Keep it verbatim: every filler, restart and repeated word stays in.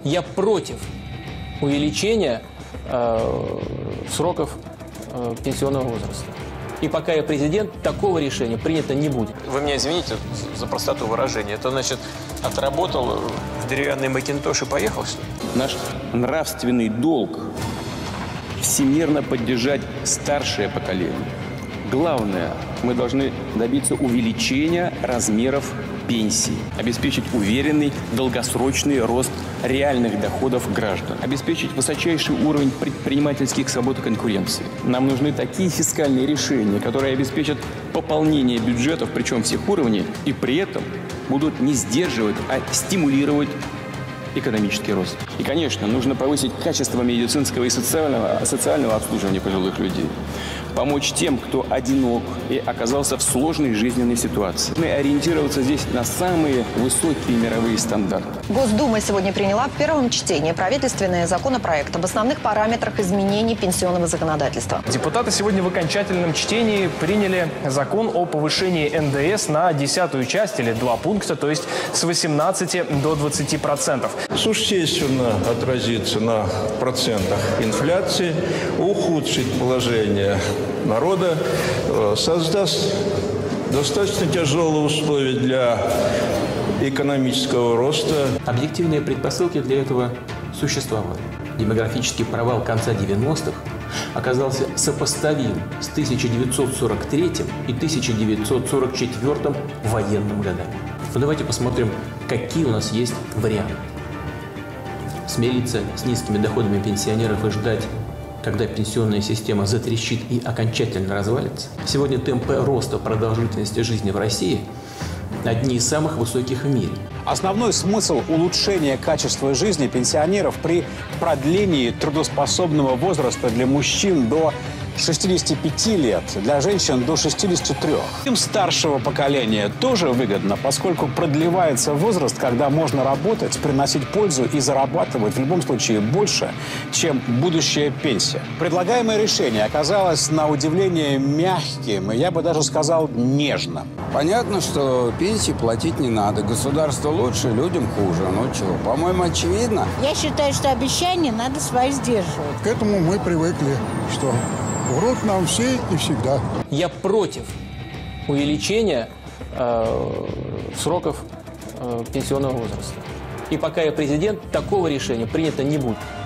Я против увеличения э, сроков э, пенсионного возраста. И пока я президент, такого решения принято не будет. Вы меня извините за простоту выражения. Это значит, отработал в деревянный макинтош и поехал, что ли? Наш нравственный долг – всемирно поддержать старшее поколение. Главное, мы должны добиться увеличения размеров пенсий, обеспечить уверенный долгосрочный рост реальных доходов граждан, обеспечить высочайший уровень предпринимательских свобод и конкуренции. Нам нужны такие фискальные решения, которые обеспечат пополнение бюджетов, причем всех уровней, и при этом будут не сдерживать, а стимулировать экономический рост. И, конечно, нужно повысить качество медицинского и социального, социального обслуживания пожилых людей. Помочь тем, кто одинок и оказался в сложной жизненной ситуации. Мы ориентироваться здесь на самые высокие мировые стандарты. Госдума сегодня приняла в первом чтении правительственный законопроект об основных параметрах изменений пенсионного законодательства. Депутаты сегодня в окончательном чтении приняли закон о повышении эн дэ эс на десятую часть или два пункта, то есть с восемнадцати до двадцати процентов. Существенно отразится на процентах инфляции, ухудшит положение народа, создаст достаточно тяжелые условия для экономического роста. Объективные предпосылки для этого существовали. Демографический провал конца девяностых оказался сопоставим с тысяча девятьсот сорок третьим и тысяча девятьсот сорок четвёртым военным годами. Но давайте посмотрим, какие у нас есть варианты. Смириться с низкими доходами пенсионеров и ждать, когда пенсионная система затрещит и окончательно развалится. Сегодня темпы роста продолжительности жизни в России одни из самых высоких в мире. Основной смысл улучшения качества жизни пенсионеров при продлении трудоспособного возраста для мужчин до шестидесяти пяти лет, для женщин до шестидесяти трёх. Им старшего поколения тоже выгодно, поскольку продлевается возраст, когда можно работать, приносить пользу и зарабатывать в любом случае больше, чем будущая пенсия. Предлагаемое решение оказалось на удивление мягким, и я бы даже сказал нежным. Понятно, что пенсии платить не надо. Государство лучше, людям хуже. Ну чего, по-моему, очевидно. Я считаю, что обещания надо свои сдерживать. К этому мы привыкли, что врут нам все и всегда. Я против увеличения э, сроков э, пенсионного возраста. И пока я президент, такого решения принято не будет.